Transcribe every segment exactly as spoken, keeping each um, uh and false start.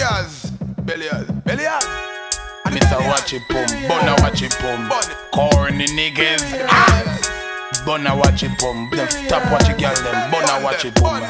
Belliers, Belliers, Belliers. Mister Watchie Pum, Man-Watchie Pum, corny niggas. Man-Watchie Pum, them stop watching girl them. Man-Watchie Pum.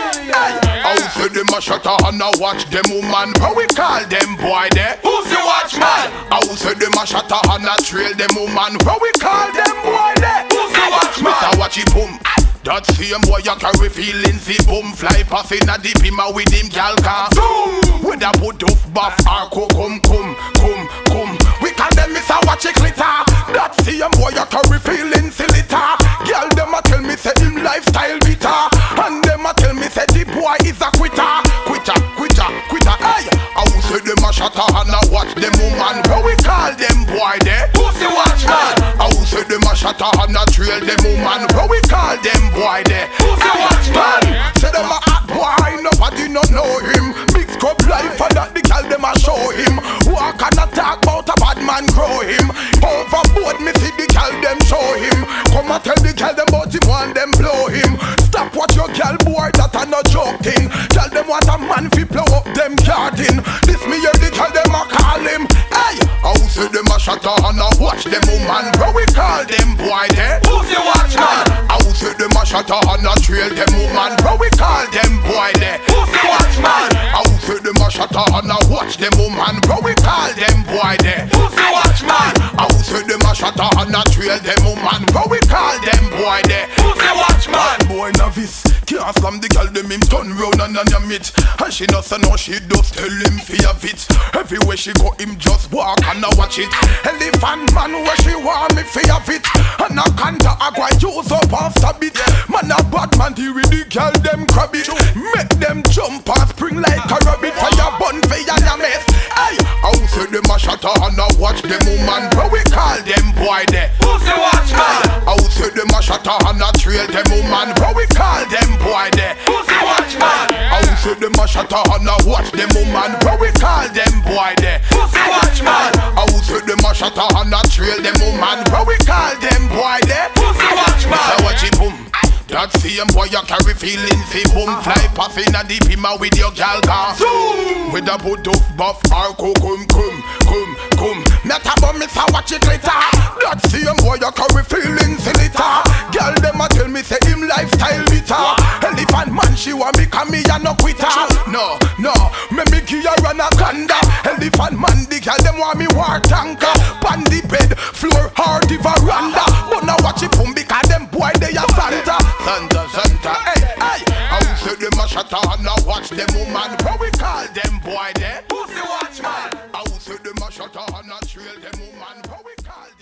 How say them a shutter and a watch them woman? How we call them boy there? Who's the watchman? How say them a shutter and a trail them woman? How we call them boy there? Who's the watchman? Mister Watchie Pum. That same boy you carry feelings, the boom fly pass in a deep him with him gal car. Zoom! With a put off buff or come, come, come, come. We call them Mister Watchie Glitter. That same boy you carry feelings, the litter. Girl them a tell me say him lifestyle bitter, and them a tell me say the boy is a quitter. Quitter, quitter, quitter. Hey, I will say them a shatter and a watch them woman. How we call them boy there? Who's the watchman? I will say them a shatter and a trail them woman. How we call them boy there? Who's the watchman? Say them a hot boy, nobody no know him. Big scrub life and that the girl them a show him. Walk and a talk about a bad man grow him. Overboard me see the girl them show him. Come and tell the girl them about him and them blow him. Stop watch your girl boy, that a no joke thing. Tell them what a man fi blow up them garden. This me hear the girl them a call him. Hey, how say them a shatter and a watch them woman? How we call them boy there? Who's the watchman? How say them a shatter and a trail them woman? How we call them boy there? Who's the watchman? How say them a shatter and a watch them woman? How we call them boy there? Who's the watchman? How say them a shatter and a trail them woman? How we call them boy there? Who's the watchman? Boy novice can't slam the girl them him turn round and on your meat. And she no say no, she does tell him fear of it. Everywhere she go him just walk and a watch it. Elephant man where she want me fear of it. And a canter a go use up and stab it. Man a bad man deal with the girl them crab it. Make them jump and spring like a rabbit. Fire bun for ya mess. Hey, how say them a shatter and a watch them woman? How we call them boy there? Who's the watchman? How say them a shatter and a trail them woman? How we call them boy there? Who's the watchman? How say them a shatter and a watch them woman? How we call them boy there? Who's the watchman? How say them a shatter and a trail them woman? How we call them boy there? Who's the watchman? Mister Watchie Pum. That same boy you carry feelings, he boom fly pass in a deep him with your gal car. Zoom! With a put off buff or come, come, come, come, come. Not about Mister Watchie Glitter. That same boy you carry feelings, he litter. Girl them a tell me say him lifestyle bitter. Elephant man she want me come me and no quitter. No, no, me me give her an anaconda. Elephant man the girl them want me war tanker. Pan the bed, floor or the veranda. But now Watchie Pum because them boy they a Santa. Santa, Santa, hey, hey. How say them a shatter and a watch them woman? How we call them boy there? Who's the watchman? How say them a shatter and a trail them woman? How we call them?